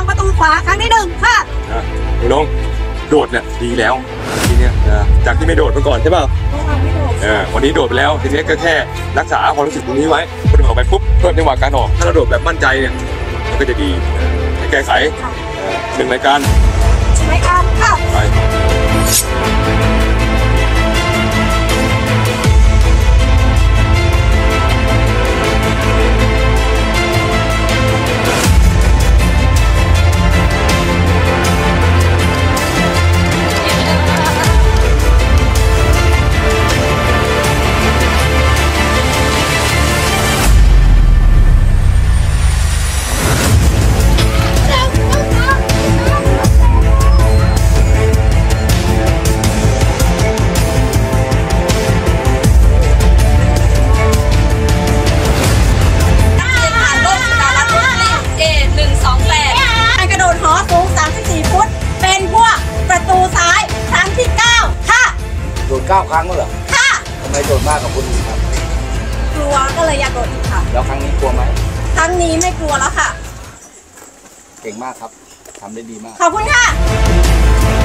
างประตูขวาครั้งที่1ค่ะน้องโดดเนี่ยดีแล้วทีเนี้ยจากที่ไม่โดดมาก่อนใช่ป่ะวันนี้โดดไปแล้วทีนี้ก็แค่รักษาความรู้สึกตรงนี้ไว้พอโดดออกไปปุ๊บเพิ่มจังหวะการออกถ้าเราโดดแบบมั่นใจเนี่ยมันก็จะดีให้แก้ไข1 รายการค่ะไป 9 ครั้งแล้วเหรอค่ะทำไมโดดมากกับคุณครับกลัวก็เลยอยากโดดอีกค่ะแล้วครั้งนี้กลัวไหมครั้งนี้ไม่กลัวแล้วค่ะเก่งมากครับทำได้ดีมากขอบคุณค่ะ